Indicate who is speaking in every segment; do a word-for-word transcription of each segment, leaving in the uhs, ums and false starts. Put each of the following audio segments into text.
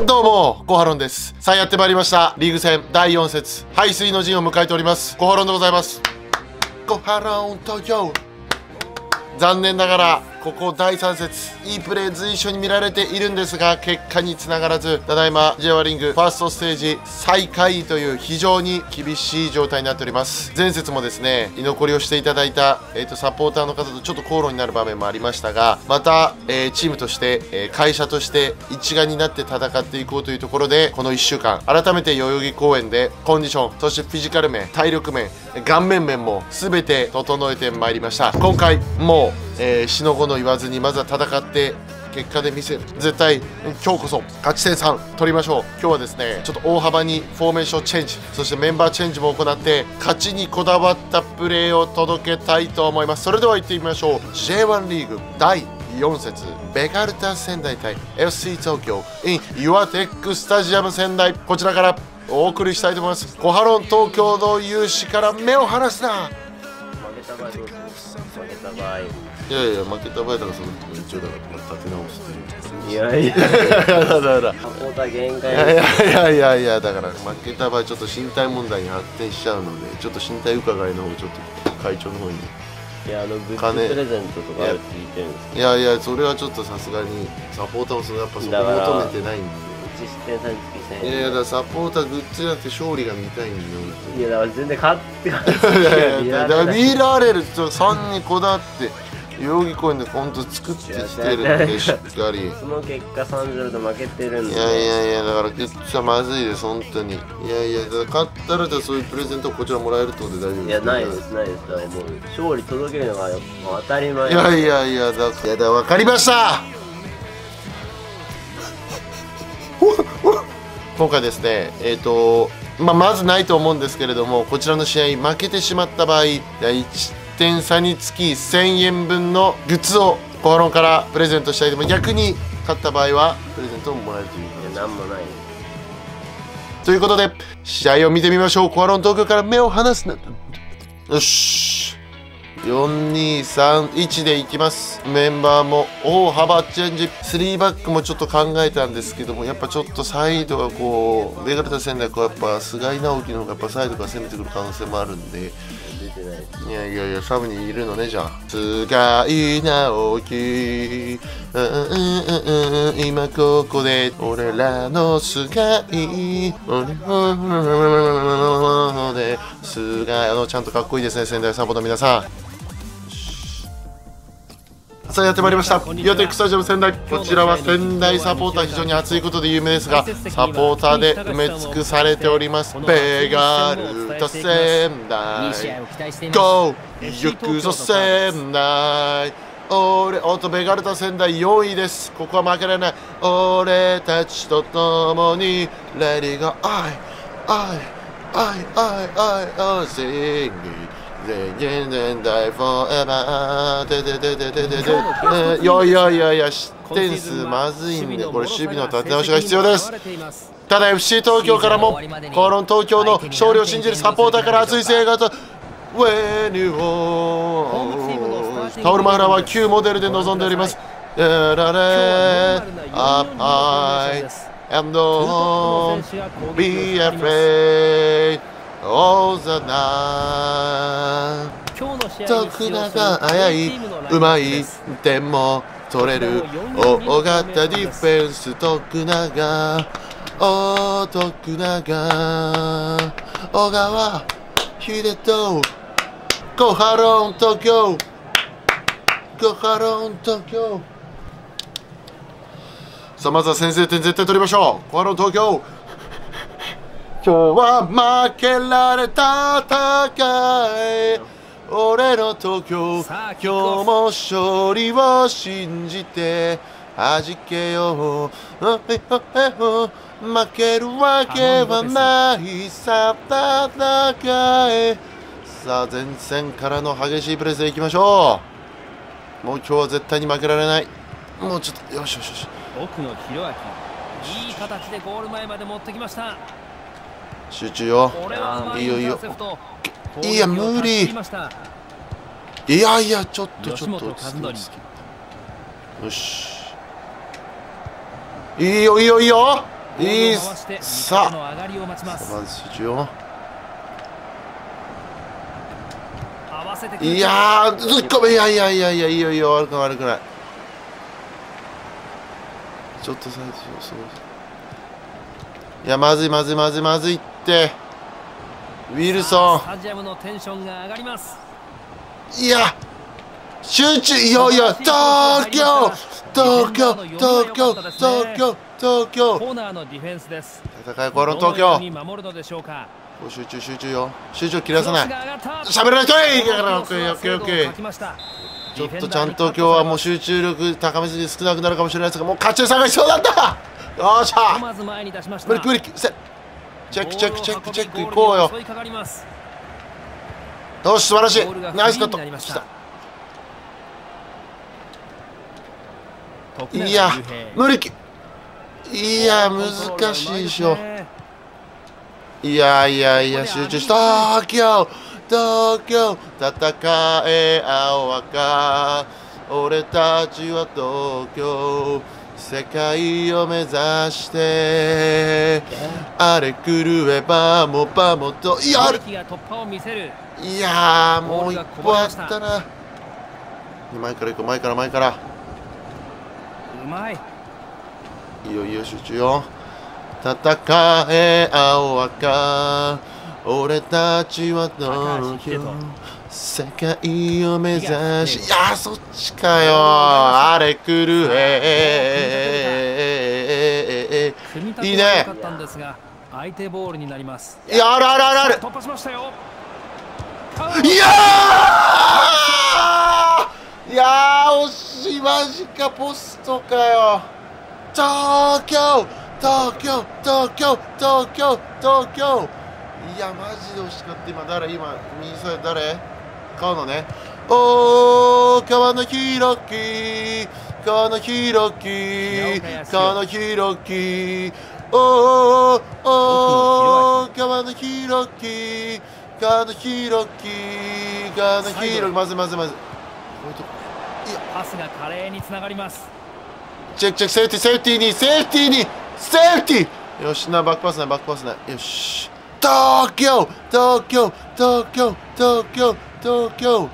Speaker 1: どうも、コハロンです。さあやってまいりました。リーグ戦だいよん節、背水の陣を迎えております。コハロンでございます。コハロン東京。残念ながらここだいさん節いいプレー随所に見られているんですが、結果につながらず、ただいま ジェイワン リングファーストステージ最下位という非常に厳しい状態になっております。前節もですね、居残りをしていただいた、えー、とサポーターの方とちょっと口論になる場面もありましたが、また、えー、チームとして、えー、会社として一丸になって戦っていこうというところで、このいっしゅうかん改めて代々木公園でコンディション、そしてフィジカル面、体力面、顔面面も全て整えてまいりました。今回もうえー、死の子の言わずにまずは戦って結果で見せる。絶対今日こそ勝ち点さん取りましょう。今日はですね、ちょっと大幅にフォーメーションチェンジ、そしてメンバーチェンジも行って勝ちにこだわったプレーを届けたいと思います。それでは行ってみましょう。 ジェイワン リーグだいよん節、ベガルタ仙台対 エフシー 東京 in 岩テックスタジアム仙台、こちらからお送りしたいと思います。コハロン東京の勇姿から目を離すな。
Speaker 2: 負けた場合どうする？負けた場合、
Speaker 1: いやいや、負けた場合だから、その一応だから立て直すっていう。
Speaker 2: いやいや
Speaker 1: だから
Speaker 2: サポーター限界
Speaker 1: いやいやいやいやいや、だから負けた場合ちょっと身体問題に発展しちゃうので、ちょっと身体伺いの方ちょっと会長の方に。
Speaker 2: いや、あのグッズプレゼントとかあるって聞いてるんです
Speaker 1: いやいや、それはちょっとさすがにサポーターもそのやっぱそこ求めてないんで。
Speaker 2: いち失点さんにつきせんえん。
Speaker 1: いやいや、だからサポーターグッズじゃなくて勝利が見たいんだよ。
Speaker 2: いや、だから全然勝って勝って
Speaker 1: いやいや、だから見られる
Speaker 2: と
Speaker 1: さんにこだわって代々木公園で本当作ってきてるんで、しっかり。
Speaker 2: その結果さんたいゼロで負けてるんで。
Speaker 1: いやいやいや、だからグッズはまずいです、本当に。いやいや、だから勝ったらそういうプレゼントをこちらもらえるってことで大丈夫ですか？
Speaker 2: いや、ないですないです。だからもう勝利届けるのがもう当たり前。
Speaker 1: いやいやいや、だからいやだ分かりました。今回ですね、えっ、ー、とまあ、まずないと思うんですけれども、こちらの試合負けてしまった場合、いちてん差につきせんえんぶんのグッズをコハロンからプレゼントしたいと思います。逆に勝った場合はプレゼントをもらえるという。
Speaker 2: いや、なんもない。
Speaker 1: ということで試合を見てみましょう。コハロン東京から目を離すな。よし、よんにさんいちでいきます。メンバーも大幅チェンジ。スリーバックもちょっと考えたんですけども、やっぱちょっとサイドがこうベガルタ仙台、こうやっぱ菅井直樹の方がやっぱサイドから攻めてくる可能性もあるんで、
Speaker 2: 出てない。
Speaker 1: いやいやいや、サブにいるのね。じゃあ菅井直樹、うんうんうんうん、今ここで俺らの菅井、俺ので菅井、あのちゃんとかっこいいですね、仙台サポの皆さん。さあやってまいりました、岩手スタジアム仙台。こちらは仙台サポーター非常に熱いことで有名ですが、サポーターで埋め尽くされております。ベガルタ仙台 ゴー、行くぞ仙台。俺おっと、ベガルタ仙台よんいです。ここは負けられない。俺たちと共にレディーゴー、アイアイアイアイアイアイシング全然大フォーエバーででででででで、いやいやいやいや、失点数まずいんで、これ守備の立て直しが必要です。ただ エフシー 東京からもコハロン東京の勝利を信じるサポーターから熱い声援がと、ウェニュータオルマフラーは旧モデルで臨んでおります。ララレアップハイ and don't be afraid all the night。 徳永早いうまい点も取れる大型ディフェンス。徳永、お徳永、小川秀人、コハロン東京、コハロン東京。さあまずは先制点絶対取りましょう。コハロン東京、今日は負けられた戦い、俺の東京、今日も勝利を信じて弾けよう。負けるわけはないさ、戦え。さあ前線からの激しいプレスでいきましょう。もう今日は絶対に負けられない。もうちょっと、よしよしよし。
Speaker 3: 奥の弘明、いい形でゴール前まで持ってきました。
Speaker 1: 集中よ。いいよいいよ。いや無理。いやいや、ちょっとちょっと落ち着け。よし、いいよいいよいいよ。 いいっす。さあ
Speaker 3: の上がりを待ちます。
Speaker 1: まず集中よ。
Speaker 3: 合わせてくる。
Speaker 1: いやー、ずっこめ、いやいやいやいや、いいよいいよ、悪くない悪くない。ちょっと最初、そう。いや、まずいまずいまずいまずいって。ウィルソ
Speaker 3: スタジアムのテンションが上がります。
Speaker 1: ン。いや、集中、いやいや、東京東京東京東京東京。
Speaker 3: コーナーのディフェンスです。
Speaker 1: 戦いこの東京。
Speaker 3: どのように守るのでしょうか。
Speaker 1: 集中集中よ。集中切らさない。
Speaker 3: クロスが上がった。
Speaker 1: 喋らないといいからオッケーオッケーオッケ
Speaker 3: 精度を欠き
Speaker 1: ー。
Speaker 3: ました。
Speaker 1: ちょっとちゃんと今日はもう集中力高めすぎて少なくなるかもしれないですが、もう勝ち探しそうなんだ。よっしゃ。
Speaker 3: まず前に出しました。
Speaker 1: 無理無理せ。チェックチェックチェックチェックいこうよ。
Speaker 3: 襲いかかります。
Speaker 1: よし素晴らしい。
Speaker 3: ボールが
Speaker 1: ナイスカット。
Speaker 3: フリーになりました。
Speaker 1: 来た。いや無理き。いや難しいでしょ。いやいやいや集中した東京東京戦え青赤俺たちは東京世界を目指してあれ狂えばもばもといやいやもう一歩あったな。前から行こう前から前から
Speaker 3: うまい。
Speaker 1: いいよいいよ集中よ。戦え青赤俺たちは東京世界を目指しいやそっちかよあれ狂えいいね。
Speaker 3: 相手ボールになります。
Speaker 1: いやあるあるあるある。
Speaker 3: 突破しましたよ。
Speaker 1: いやーいやー惜しいマジかポストかよ。東京東京東京東京東京いやマジで惜しかった。今誰今右サイド誰川野ね。おー川野ひろき川野ひろき川野ひろきおーおー川野ひろき川野ひろき川野ひろきまずまずまず
Speaker 3: パスが華麗につながります。
Speaker 1: チェックチェックセーフティーセーフティーにセーフティーにセーフティーよしなバックパスないバックパスないよし東京東京東京東京東京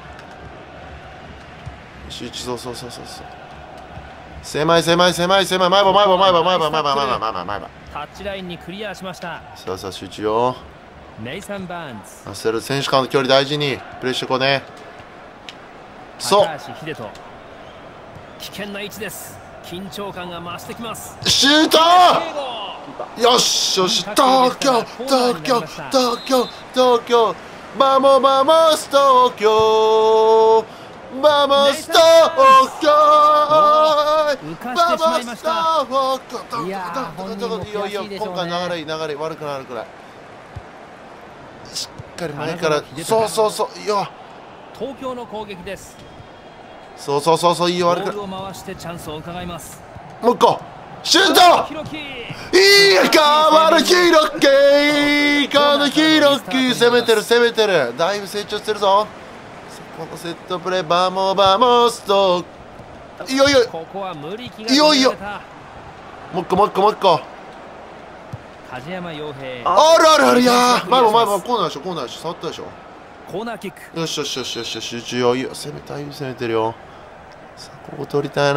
Speaker 1: 集中そうそうそうそうそう狭い狭い狭い狭い前歯前歯前歯前歯前歯前歯前歯前歯前歯
Speaker 3: タッチラインにクリアしました。
Speaker 1: さあさあ集中よ。
Speaker 3: ネイサン・バーンズ
Speaker 1: 焦る選手間の距離大事にプレッシャーこうね。そう
Speaker 3: 高橋秀人危険な位置です。緊張感が増してきます。
Speaker 1: シュートよしよし東京東京東京東京バモバモス東京バモス東京バモス東京いやいやいや今回流れいい流れ悪くない悪くないしっかり前からそうそうそういいよ
Speaker 3: 東京の攻撃です。
Speaker 1: そうそうそうそういいよ悪くない。
Speaker 3: ボールを回してチャンスを伺います。
Speaker 1: もう一個シュートいいや川野ひろき川野ひろき攻めてる攻めてるだいぶ成長してるぞ。このセットプレーバモバモストいよいよ
Speaker 3: ここは無理気が
Speaker 1: いよいよもう一個もう一個もう一個
Speaker 3: 梶山洋平
Speaker 1: あるあるあるいや前も前もコーナーでしょコーナーでしょ触ったでしょ。
Speaker 3: コーナーキック
Speaker 1: よしよしよしよし集中よいいよ攻めたい攻めてるよ。さあここ取りたい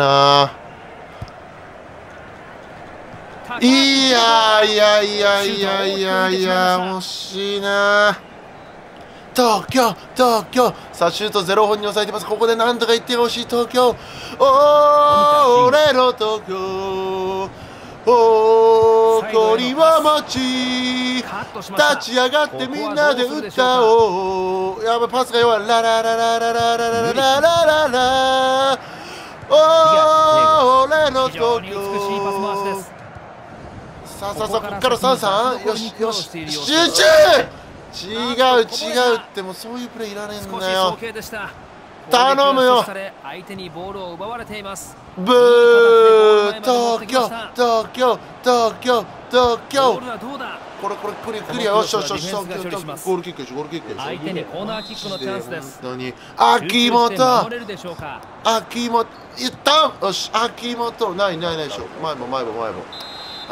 Speaker 1: ないやいやいやいやいやいや惜しいな。東京東京さあシュートゼロ本に抑えてます。ここでなんとかいってほしい東京おー俺の東京誇りは町立ち上がってみんなで歌おうやばいパスが弱いララララララララララララおー俺の東京さあさあさあこっからさんさんよしよし集中違う違うってもうそういうプレーいらねえんだよ。頼むよ
Speaker 3: 相手にボールを奪われています。
Speaker 1: ブー東京東京東京東京これこれクリクリアよしよしよしゴールキックでしょゴールキックでしょ。
Speaker 3: 相手にコーナーキックのチャンスです。
Speaker 1: 本当に秋元秋元いったよし秋元ないないないでしょ前も前も前も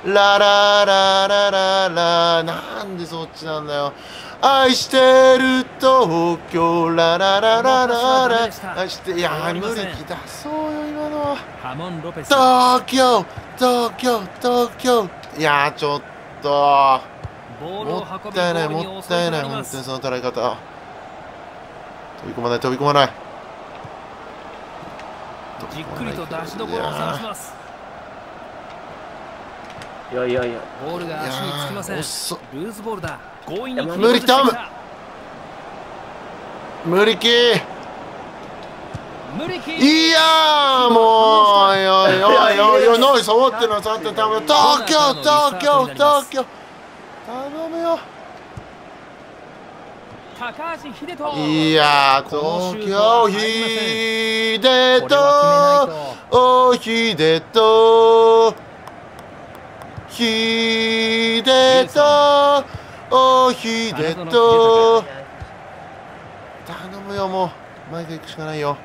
Speaker 1: ララララララ、なんでそっちなんだよ。愛してる東京、ララララララ、愛して、いやー、無理き出そうよ、今のは。
Speaker 3: ハモン・ロペス。
Speaker 1: 東京、東京、東京。いやー、ちょっと。もったいない、もったいない、本当にその捉え方。飛び込まない、飛び込まない。
Speaker 3: じっくりと出しどころを探します。
Speaker 2: いやいやいや、
Speaker 3: ボールが足につきません。ルーズボールだ。強引に
Speaker 1: 無理、頼む。無理き
Speaker 3: 無理き
Speaker 1: いやー、もう、いやいやいやいや、ノイ触ってな、触ってた。東京、東京、東京。頼むよ。
Speaker 3: 高橋秀人。
Speaker 1: いやー、東京、秀人、お秀人、秀人、お秀人。頼むよ、もう。前から行くしかないよ。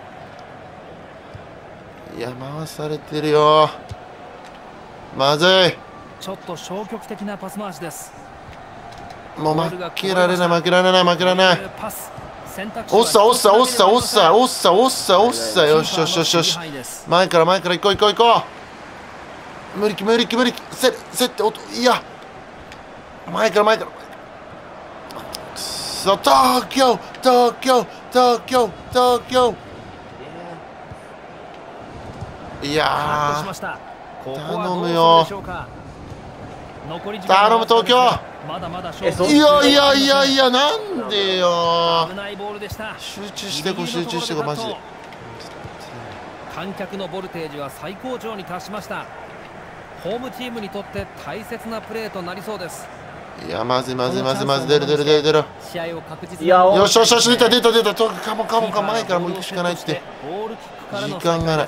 Speaker 1: いや、回されてるよ。まずい。
Speaker 3: ちょっと消極的なパス回しです。
Speaker 1: もう負けられない、負けられない、負けられない。おっさ、おっさ、おっさ、おっさ、おっさ、おっさ、おっさ、よしよしよしよし。前から前から行こう行こう行こう。無理き無理き無理き。せ、せって、おと、いや。前から前から。そう、東京、東京、東京、東京。いやー、頼むよ。頼む東京。いやいやいやいや、なんでよ。集中してこ、集中してこ、マジで。
Speaker 3: 観客のボルテージは最高潮に達しました。ホームチームにとって大切なプレーとなりそうです。
Speaker 1: いや、まずいまずいまずいまずい、出る出る出る出る。よしよしよし、出た出た出た。カモカモカモ、前からもう行くしかないって。時間がない。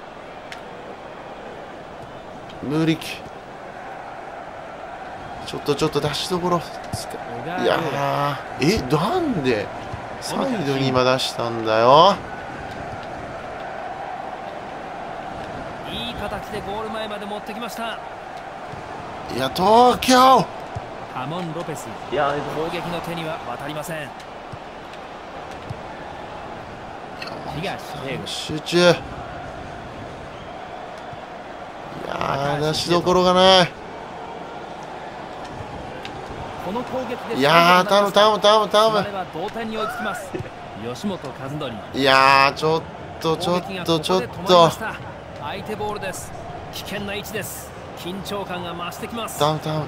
Speaker 1: 無理き。ちょっとちょっと出しどころ。いやー、え、なんでサイドに今出したんだよ。
Speaker 3: いい形でゴール前まで持ってきました。
Speaker 1: いや、東京。
Speaker 3: ハモン・ロペス。
Speaker 2: いや、
Speaker 3: 攻撃の手には渡りません。
Speaker 1: 集中。いやー、出しどころがない。いやー、頼む頼む頼む頼む。いやー、ちょっとちょっとちょっと。
Speaker 3: 相手ボールです。危険な位置です。緊張感が増してきます。
Speaker 1: 頼む頼む。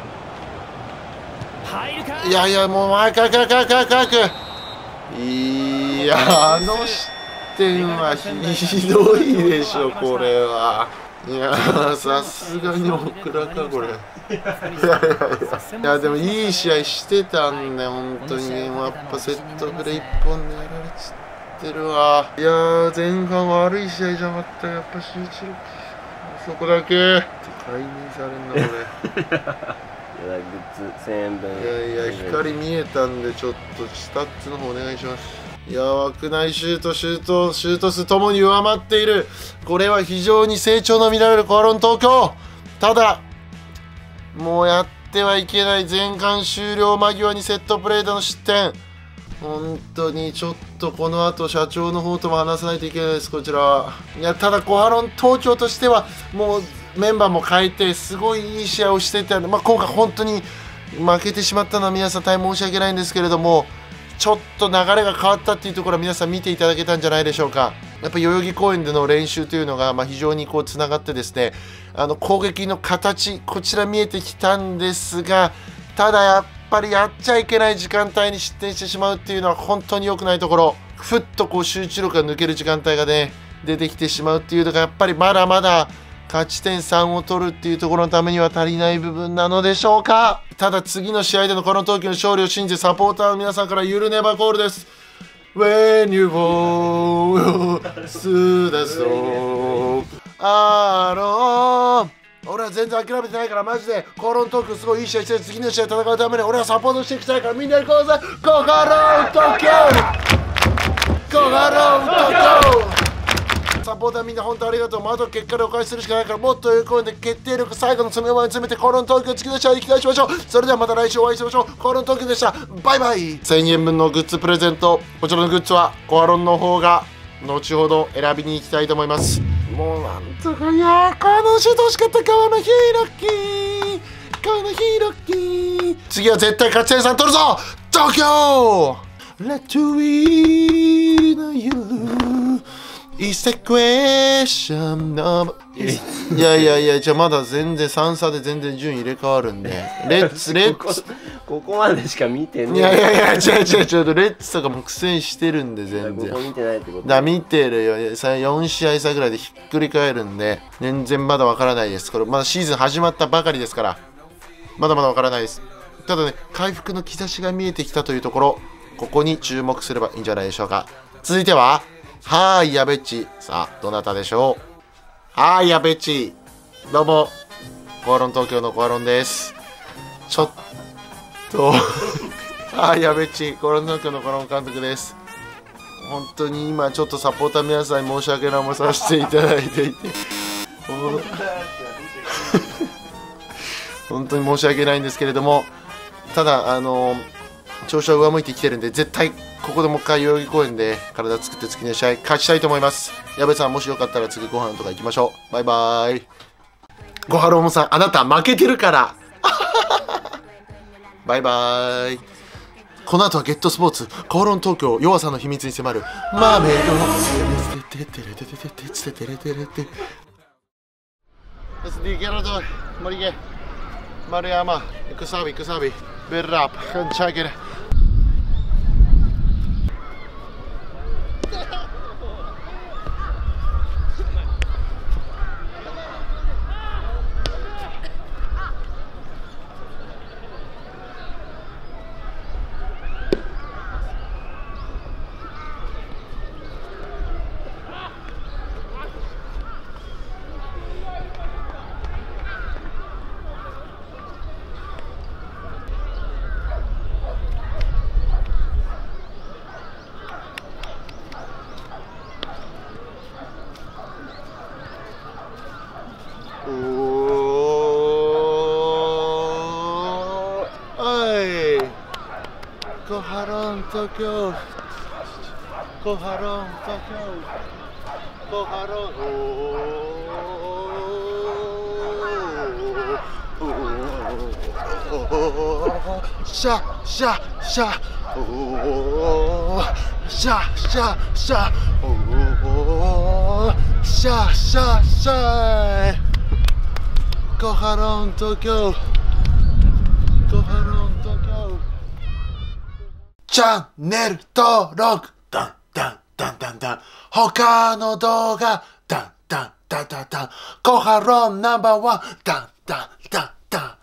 Speaker 3: 入るか。
Speaker 1: いやいや、もう前からからからからから。いや、あの失点はひどいでしょ、これは。いやー、さすがにオクラかこれ。いやいやいや、いやでもいい試合してたんで、本当に。やっぱセットプレー一本でやられちゃってるわ。いやー、前半悪い試合じゃなかった。やっぱ集中力そこだけ解任されんなこれ。
Speaker 2: いや、グッズせんえんぶん。
Speaker 1: いやいや、光見えたんで、ちょっとスタッツの方お願いします。いや、枠内シュート、シュート、シュート数ともに上回っている。これは非常に成長の見られるコアロン東京。ただ、もうやってはいけない。前半終了間際にセットプレーでの失点。本当にちょっとこの後社長の方とも話さないといけないです、こちらは。いや、ただコアロン東京としてはもうメンバーも変えてすごいいい試合をしていたので、まあ、今回本当に負けてしまったのは皆さん大変申し訳ないんですけれども、ちょっと流れが変わったっていうところは皆さん見ていただけたんじゃないでしょうか。やっぱ代々木公園での練習というのがまあ非常にこうつながってですね、あの攻撃の形こちら見えてきたんですが、ただやっぱりやっちゃいけない時間帯に失点してしまうっていうのは本当に良くないところ。ふっとこう集中力が抜ける時間帯がね出てきてしまうっていうのがやっぱりまだまだ勝ち点さんを取るっていうところのためには足りない部分なのでしょうか。ただ次の試合でのこの東京の勝利を信じ、サポーターの皆さんからゆるねばコールです。 When you fall through the storm あのー、俺は全然諦めてないからマジでコロン東京すごいいい試合してる。次の試合戦うために俺はサポートしていきたいからみんなで行こうぜ。ココロン東京ココロン東京サポーターみんな本当ありがとう。もうあと結果でお返しするしかないから、もっと喜んで決定力最後の詰め場に詰めてコロン東京突き出し合い期待しましょう。それではまた来週お会いしましょう。コロン東京でした。バイバイ。せんえんぶんのグッズプレゼント、こちらのグッズはコアロンの方が後ほど選びに行きたいと思います。もうなんとか、いやー、このシュート欲しかった。川野ヒーロッキー、川野ヒーロッキー。次は絶対勝ち点さん取るぞ東京。 Let we know you is the question of いやいやいや、じゃあまだ全然さん差で全然順位入れ替わるんで、レッツレッツ
Speaker 2: ここまでしか見てねえ。
Speaker 1: いやいやいや、違う違う違う、レッツとかも苦戦してるんで全然。
Speaker 2: ここ見てないってこと
Speaker 1: だ、見てるよ。よん試合差ぐらいでひっくり返るんで、全然まだわからないです。これまだシーズン始まったばかりですから、まだまだわからないです。ただね、回復の兆しが見えてきたというところ、ここに注目すればいいんじゃないでしょうか。続いては、はーい、やべっち。さあ、どなたでしょう。はーい、やべっち。どうも、コアロン東京のコアロンです。ちょっと、はーい、やべっち。コアロン東京のコアロン監督です。本当に今、ちょっとサポーター皆さんに申し訳ない思いさせていただいていて、本当に申し訳ないんですけれども、ただ、あの調子は上向いてきてるんで、絶対ここでもう一回代々木公園で体作って次の試合勝ちたいと思います。矢部さん、もしよかったら次ご飯とか行きましょう。バイバーイ。ごはろもさん、あなた負けてるからバイバーイ。この後はゲットスポーツ、コーロン東京弱さの秘密に迫るマーメイド。Di Gerardo, Morige, Mariama, Kusabi, Kusabi, Berrap, Kanchagir. Koharon Tokyo, Koharon Tokyo, Koharon. Sha sha sha. Sha sha sha. Sha sha sha. Koharon Tokyo, Koharon Tokyo.チャンネル登録ダンダンダンダンダン他の動画ダンダンダンダンダンコハロンナンバーワンダンダンダンダン